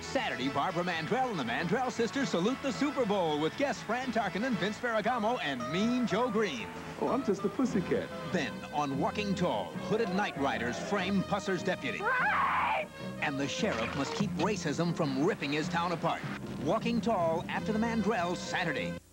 Saturday, Barbara Mandrell and the Mandrell sisters salute the Super Bowl with guests Fran Tarkenton, Vince Ferragamo, and Mean Joe Green. Oh, I'm just a pussycat. Then, on Walking Tall, hooded night riders frame Pusser's deputy. And the sheriff must keep racism from ripping his town apart. Walking Tall after the Mandrells Saturday.